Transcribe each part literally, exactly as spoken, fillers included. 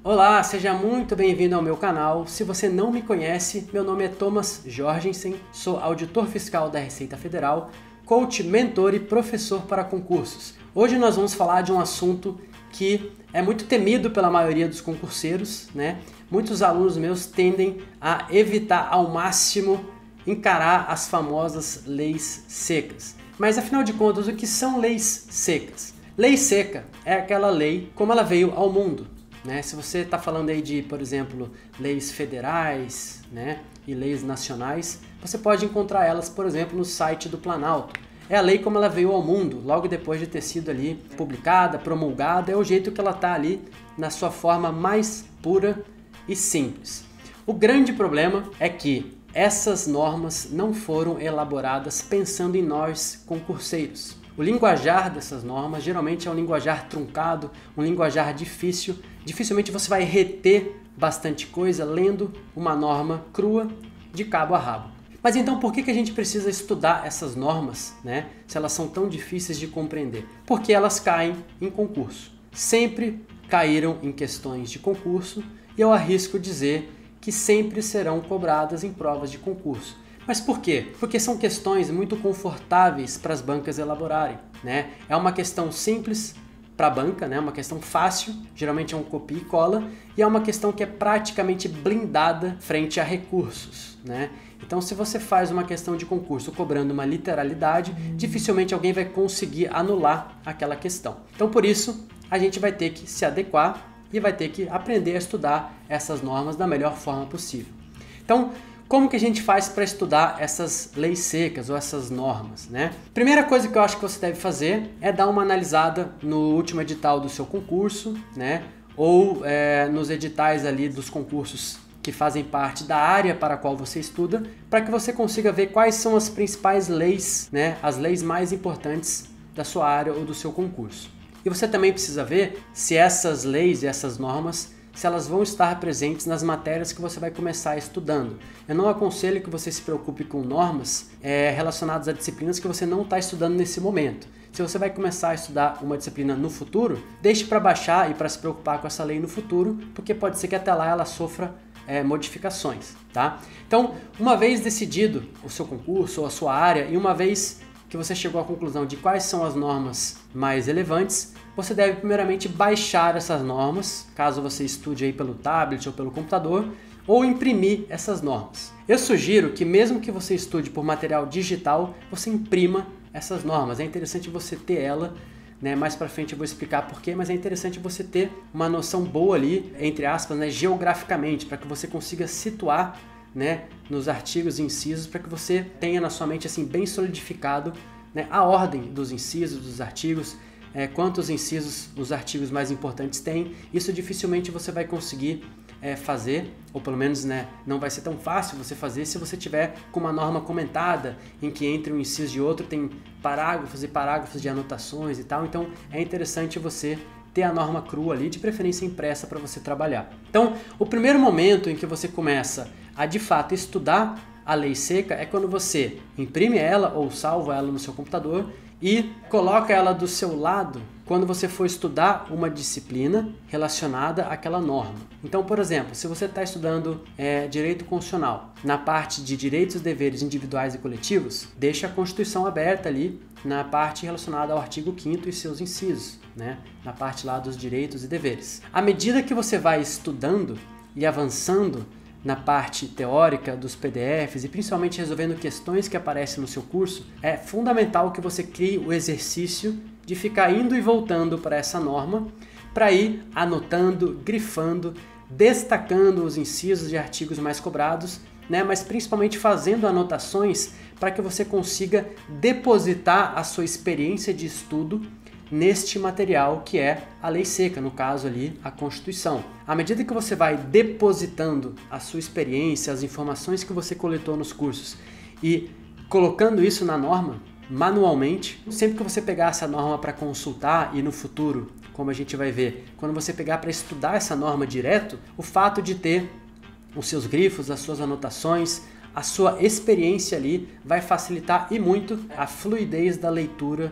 Olá, seja muito bem-vindo ao meu canal. Se você não me conhece, meu nome é Thomas Jorgensen, sou auditor fiscal da Receita Federal, coach, mentor e professor para concursos. Hoje nós vamos falar de um assunto que é muito temido pela maioria dos concurseiros, né? Muitos alunos meus tendem a evitar ao máximo encarar as famosas leis secas. Mas afinal de contas, o que são leis secas? Lei seca é aquela lei como ela veio ao mundo, né? Se você está falando aí de, por exemplo, leis federais, né, e leis nacionais, você pode encontrar elas, por exemplo, no site do Planalto. É a lei como ela veio ao mundo, logo depois de ter sido ali publicada, promulgada, é o jeito que ela está ali na sua forma mais pura e simples. O grande problema é que essas normas não foram elaboradas pensando em nós concurseiros. O linguajar dessas normas geralmente é um linguajar truncado, um linguajar difícil. Dificilmente você vai reter bastante coisa lendo uma norma crua de cabo a rabo. Mas então por que que a gente precisa estudar essas normas, né, se elas são tão difíceis de compreender? Porque elas caem em concurso. Sempre caíram em questões de concurso e eu arrisco dizer que sempre serão cobradas em provas de concurso. Mas por quê? Porque são questões muito confortáveis para as bancas elaborarem, né? É uma questão simples para a banca, né? Uma questão fácil, geralmente é um copia e cola, e é uma questão que é praticamente blindada frente a recursos, né? Então, se você faz uma questão de concurso cobrando uma literalidade, dificilmente alguém vai conseguir anular aquela questão. Então, por isso, a gente vai ter que se adequar e vai ter que aprender a estudar essas normas da melhor forma possível. Então, como que a gente faz para estudar essas leis secas ou essas normas, né? Primeira coisa que eu acho que você deve fazer é dar uma analisada no último edital do seu concurso, né? Ou é, nos editais ali dos concursos que fazem parte da área para a qual você estuda, para que você consiga ver quais são as principais leis, né? As leis mais importantes da sua área ou do seu concurso. E você também precisa ver se essas leis e essas normas, se elas vão estar presentes nas matérias que você vai começar estudando. Eu não aconselho que você se preocupe com normas é, relacionadas a disciplinas que você não está estudando nesse momento. Se você vai começar a estudar uma disciplina no futuro, deixe para baixar e para se preocupar com essa lei no futuro, porque pode ser que até lá ela sofra é, modificações, tá? Então, uma vez decidido o seu concurso ou a sua área e uma vez que você chegou à conclusão de quais são as normas mais relevantes, você deve primeiramente baixar essas normas, caso você estude aí pelo tablet ou pelo computador, ou imprimir essas normas. Eu sugiro que mesmo que você estude por material digital, você imprima essas normas. É interessante você ter ela, né? Mais para frente eu vou explicar porquê, mas é interessante você ter uma noção boa ali, entre aspas, né, geograficamente, para que você consiga situar, né, nos artigos e incisos, para que você tenha na sua mente assim bem solidificado, né, a ordem dos incisos, dos artigos, é, quantos incisos os artigos mais importantes têm. Isso dificilmente você vai conseguir é, fazer, ou pelo menos, né, não vai ser tão fácil você fazer se você tiver com uma norma comentada, em que entre um inciso e outro tem parágrafos e parágrafos de anotações e tal. Então é interessante você ter a norma crua ali, de preferência impressa, para você trabalhar. Então, o primeiro momento em que você começa a de fato estudar a lei seca é quando você imprime ela ou salva ela no seu computador e coloca ela do seu lado quando você for estudar uma disciplina relacionada àquela norma. Então, por exemplo, se você está estudando é, direito constitucional, na parte de direitos e deveres individuais e coletivos, deixa a Constituição aberta ali na parte relacionada ao artigo quinto e seus incisos, né? Na parte lá dos direitos e deveres. À medida que você vai estudando e avançando na parte teórica dos P D Fs e principalmente resolvendo questões que aparecem no seu curso, é fundamental que você crie o exercício de ficar indo e voltando para essa norma, para ir anotando, grifando, destacando os incisos de artigos mais cobrados, né? Mas principalmente fazendo anotações para que você consiga depositar a sua experiência de estudo neste material que é a lei seca, no caso ali a Constituição. À medida que você vai depositando a sua experiência, as informações que você coletou nos cursos e colocando isso na norma manualmente, sempre que você pegar essa norma para consultar e no futuro, como a gente vai ver, quando você pegar para estudar essa norma direto, o fato de ter os seus grifos, as suas anotações, a sua experiência ali vai facilitar e muito a fluidez da leitura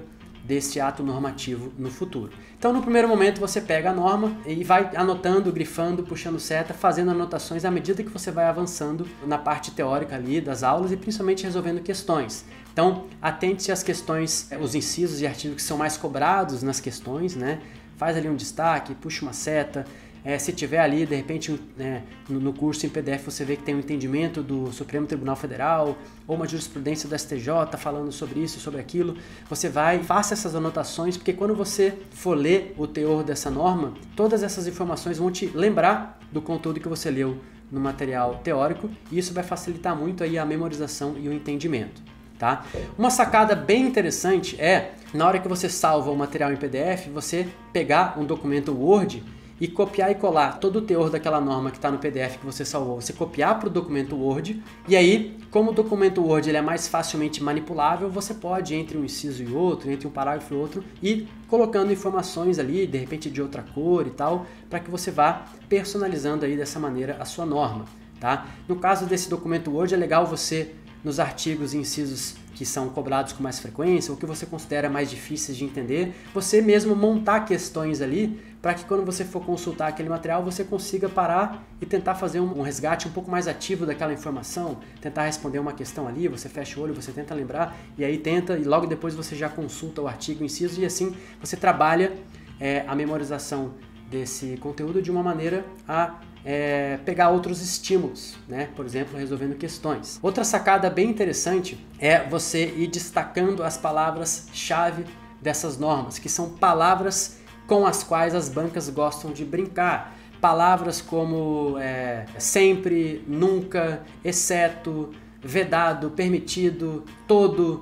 desse ato normativo no futuro. Então, no primeiro momento, você pega a norma e vai anotando, grifando, puxando seta, fazendo anotações à medida que você vai avançando na parte teórica ali das aulas e principalmente resolvendo questões. Então, atente-se às questões, os incisos e artigos que são mais cobrados nas questões, né? Faz ali um destaque, puxa uma seta. É, se tiver ali, de repente, né, no, no curso em P D F você vê que tem um entendimento do Supremo Tribunal Federal ou uma jurisprudência do S T J falando sobre isso, sobre aquilo, você vai, faça essas anotações, porque quando você for ler o teor dessa norma, todas essas informações vão te lembrar do conteúdo que você leu no material teórico e isso vai facilitar muito aí a memorização e o entendimento. Tá? Uma sacada bem interessante é, na hora que você salva o material em P D F, você pegar um documento Word e copiar e colar todo o teor daquela norma que está no P D F que você salvou, você copiar para o documento Word, e aí, como o documento Word ele é mais facilmente manipulável, você pode, entre um inciso e outro, entre um parágrafo e outro, ir colocando informações ali, de repente de outra cor e tal, para que você vá personalizando aí dessa maneira a sua norma. Tá? No caso desse documento Word, é legal você, nos artigos e incisos que são cobrados com mais frequência, ou que você considera mais difíceis de entender, você mesmo montar questões ali, para que quando você for consultar aquele material, você consiga parar e tentar fazer um, um resgate um pouco mais ativo daquela informação, tentar responder uma questão ali, você fecha o olho, você tenta lembrar, e aí tenta, e logo depois você já consulta o artigo, o inciso, e assim você trabalha é, a memorização desse conteúdo de uma maneira a É, pegar outros estímulos, né? Por exemplo, resolvendo questões. Outra sacada bem interessante é você ir destacando as palavras-chave dessas normas, que são palavras com as quais as bancas gostam de brincar. Palavras como é, sempre, nunca, exceto, vedado, permitido, todo,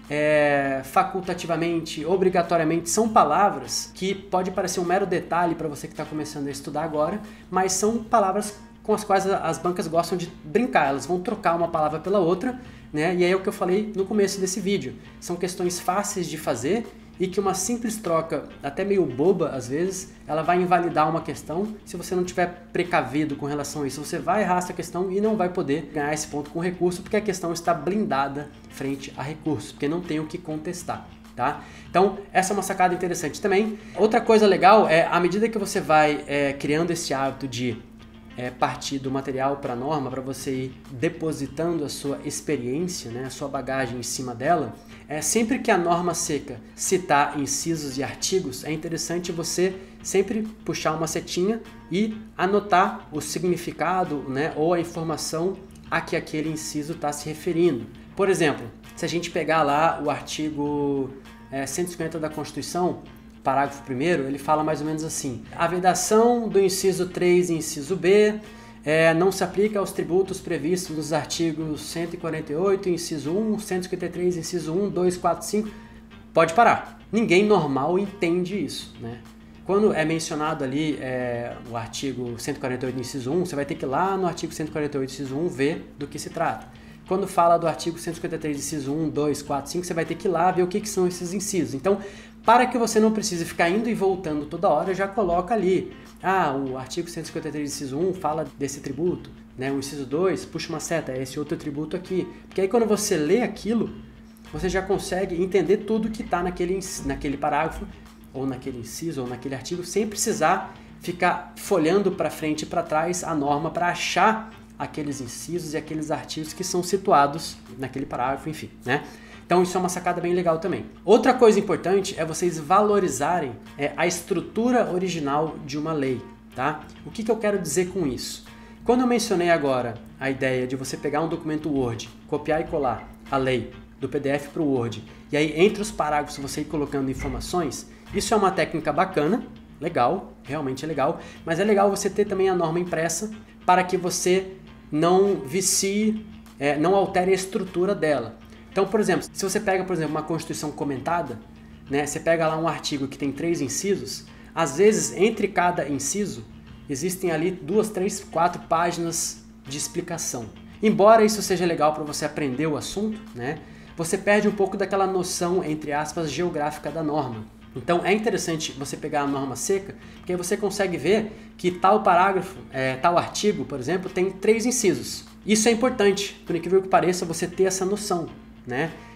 É, facultativamente, obrigatoriamente, são palavras que pode parecer um mero detalhe para você que está começando a estudar agora, mas são palavras com as quais as bancas gostam de brincar, elas vão trocar uma palavra pela outra, né? E aí é o que eu falei no começo desse vídeo, são questões fáceis de fazer e que uma simples troca, até meio boba às vezes, ela vai invalidar uma questão. Se você não tiver precavido com relação a isso, você vai errar essa questão e não vai poder ganhar esse ponto com recurso, porque a questão está blindada frente a recurso, porque não tem o que contestar. Tá? Então, essa é uma sacada interessante também. Outra coisa legal é, à medida que você vai é, criando esse hábito de é, partir do material para a norma, para você ir depositando a sua experiência, né, a sua bagagem em cima dela, é, sempre que a norma seca citar incisos e artigos, é interessante você sempre puxar uma setinha e anotar o significado, né, ou a informação a que aquele inciso está se referindo. Por exemplo, se a gente pegar lá o artigo é, cento e cinquenta da Constituição, parágrafo primeiro, ele fala mais ou menos assim: a vedação do inciso três e inciso B é, não se aplica aos tributos previstos nos artigos cento e quarenta e oito, inciso um, cento e cinquenta e três, inciso um, dois, quatro, cinco. Pode parar. Ninguém normal entende isso, né? Quando é mencionado ali é, o artigo cento e quarenta e oito, inciso um, você vai ter que ir lá no artigo cento e quarenta e oito, inciso um, ver do que se trata. Quando fala do artigo cento e cinquenta e três, inciso um, dois, quatro, cinco, você vai ter que ir lá ver o que, que são esses incisos. Então, para que você não precise ficar indo e voltando toda hora, já coloca ali. Ah, o artigo cento e cinquenta e três, inciso um, fala desse tributo, né? O inciso dois, puxa uma seta, é esse outro tributo aqui. Porque aí quando você lê aquilo, você já consegue entender tudo que está naquele, naquele parágrafo, ou naquele inciso, ou naquele artigo, sem precisar ficar folhando para frente e para trás a norma para achar aqueles incisos e aqueles artigos que são situados naquele parágrafo, enfim, né? Então isso é uma sacada bem legal também. Outra coisa importante é vocês valorizarem é, a estrutura original de uma lei, tá? O que, que eu quero dizer com isso? Quando eu mencionei agora a ideia de você pegar um documento Word, copiar e colar a lei do P D F para o Word, e aí entre os parágrafos você ir colocando informações, isso é uma técnica bacana, legal, realmente é legal, mas é legal você ter também a norma impressa para que você não vicie, é, não altere a estrutura dela. Então, por exemplo, se você pega, por exemplo, uma Constituição comentada, né, você pega lá um artigo que tem três incisos, às vezes, entre cada inciso, existem ali duas, três, quatro páginas de explicação. Embora isso seja legal para você aprender o assunto, né, você perde um pouco daquela noção, entre aspas, geográfica da norma. Então, é interessante você pegar a norma seca, porque aí você consegue ver que tal parágrafo, é, tal artigo, por exemplo, tem três incisos. Isso é importante, por incrível que pareça, você ter essa noção, né?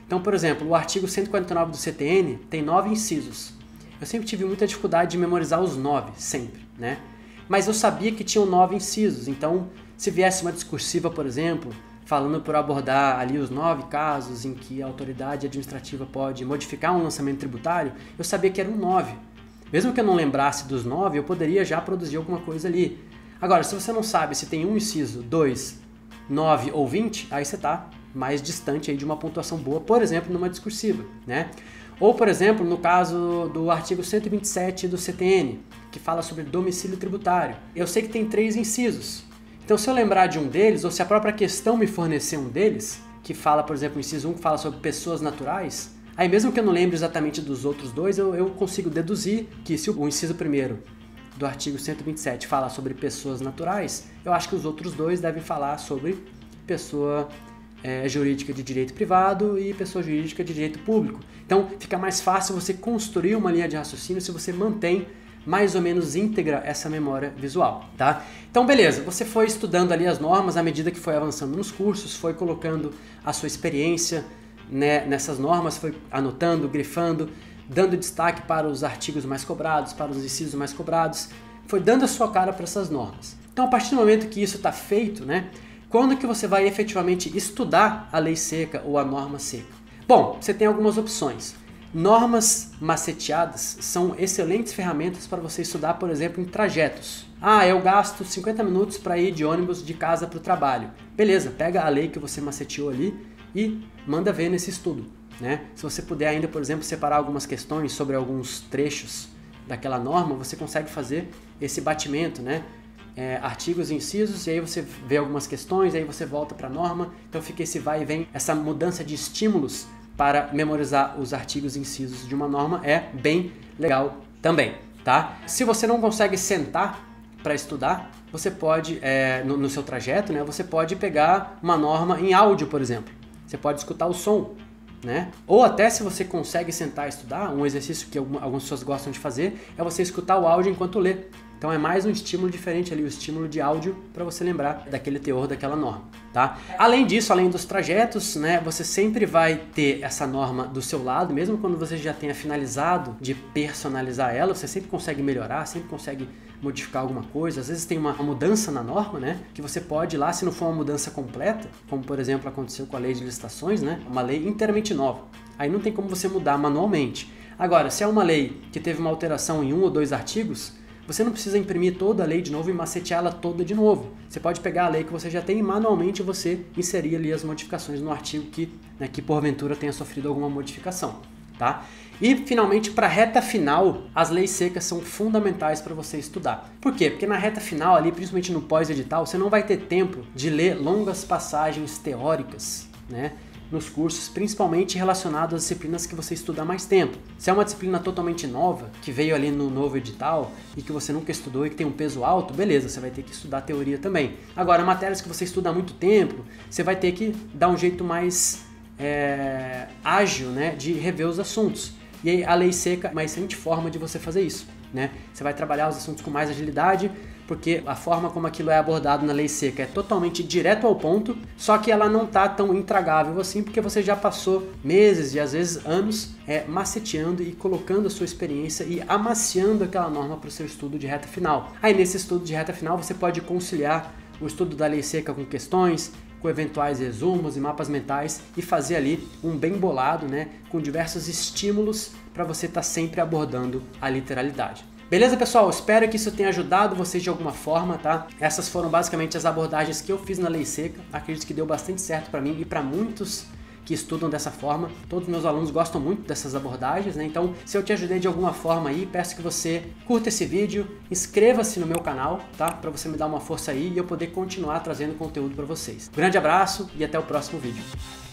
Então, por exemplo, o artigo cento e quarenta e nove do C T N tem nove incisos. Eu sempre tive muita dificuldade de memorizar os nove, sempre, né? Mas eu sabia que tinham nove incisos, então se viesse uma discursiva, por exemplo, falando por abordar ali os nove casos em que a autoridade administrativa pode modificar um lançamento tributário, eu sabia que eram nove. Mesmo que eu não lembrasse dos nove, eu poderia já produzir alguma coisa ali. Agora, se você não sabe se tem um inciso, dois, nove ou vinte, aí você está mais distante aí de uma pontuação boa, por exemplo, numa discursiva, né? Ou, por exemplo, no caso do artigo cento e vinte e sete do C T N, que fala sobre domicílio tributário. Eu sei que tem três incisos. Então, se eu lembrar de um deles, ou se a própria questão me fornecer um deles, que fala, por exemplo, o inciso um, que fala sobre pessoas naturais, aí mesmo que eu não lembre exatamente dos outros dois, eu, eu consigo deduzir que se o inciso primeiro do artigo cento e vinte e sete fala sobre pessoas naturais, eu acho que os outros dois devem falar sobre pessoa é, jurídica de direito privado e pessoa jurídica de direito público. Então fica mais fácil você construir uma linha de raciocínio se você mantém mais ou menos íntegra essa memória visual, tá? Então beleza, você foi estudando ali as normas à medida que foi avançando nos cursos, foi colocando a sua experiência, né, nessas normas, foi anotando, grifando, dando destaque para os artigos mais cobrados, para os incisos mais cobrados, foi dando a sua cara para essas normas. Então a partir do momento que isso está feito, né, quando que você vai efetivamente estudar a lei seca ou a norma seca? Bom, você tem algumas opções. Normas maceteadas são excelentes ferramentas para você estudar, por exemplo, em trajetos. Ah, eu gasto cinquenta minutos para ir de ônibus de casa para o trabalho. Beleza, pega a lei que você maceteou ali e manda ver nesse estudo, né? Se você puder ainda, por exemplo, separar algumas questões sobre alguns trechos daquela norma, você consegue fazer esse batimento, né? É, artigos e incisos, e aí você vê algumas questões, aí você volta para a norma, então fica esse vai e vem, essa mudança de estímulos para memorizar os artigos e incisos de uma norma é bem legal também, tá? Se você não consegue sentar para estudar, você pode, é, no, no seu trajeto, né, você pode pegar uma norma em áudio, por exemplo. Você pode escutar o som, né? Ou até se você consegue sentar e estudar, um exercício que algumas pessoas gostam de fazer é você escutar o áudio enquanto lê. Então é mais um estímulo diferente ali, o estímulo de áudio para você lembrar daquele teor daquela norma, tá? Além disso, além dos trajetos, né, você sempre vai ter essa norma do seu lado, mesmo quando você já tenha finalizado de personalizar ela, você sempre consegue melhorar, sempre consegue modificar alguma coisa. Às vezes tem uma mudança na norma, né, que você pode ir lá, se não for uma mudança completa, como por exemplo aconteceu com a lei de licitações, né, uma lei inteiramente nova. Aí não tem como você mudar manualmente. Agora, se é uma lei que teve uma alteração em um ou dois artigos, você não precisa imprimir toda a lei de novo e maceteá-la toda de novo. Você pode pegar a lei que você já tem e manualmente você inserir ali as modificações no artigo que, né, que porventura tenha sofrido alguma modificação, tá? E finalmente, para a reta final, as leis secas são fundamentais para você estudar. Por quê? Porque na reta final ali, principalmente no pós-edital, você não vai ter tempo de ler longas passagens teóricas, né, nos cursos, principalmente relacionados às disciplinas que você estuda há mais tempo. Se é uma disciplina totalmente nova, que veio ali no novo edital e que você nunca estudou e que tem um peso alto, beleza, você vai ter que estudar teoria também. Agora, matérias que você estuda há muito tempo, você vai ter que dar um jeito mais é, ágil, né, de rever os assuntos. E aí a lei seca é uma excelente forma de você fazer isso, né? Você vai trabalhar os assuntos com mais agilidade, porque a forma como aquilo é abordado na lei seca é totalmente direto ao ponto, só que ela não está tão intragável assim, porque você já passou meses e às vezes anos é, maceteando e colocando a sua experiência e amaciando aquela norma para o seu estudo de reta final. Aí nesse estudo de reta final você pode conciliar o estudo da lei seca com questões, com eventuais resumos e mapas mentais e fazer ali um bem bolado, né, com diversos estímulos para você estar tá sempre abordando a literalidade. Beleza, pessoal? Espero que isso tenha ajudado vocês de alguma forma, tá? Essas foram basicamente as abordagens que eu fiz na lei seca. Acredito que deu bastante certo para mim e para muitos que estudam dessa forma. Todos os meus alunos gostam muito dessas abordagens, né? Então, se eu te ajudei de alguma forma aí, peço que você curta esse vídeo, inscreva-se no meu canal, tá? Para você me dar uma força aí e eu poder continuar trazendo conteúdo para vocês. Grande abraço e até o próximo vídeo.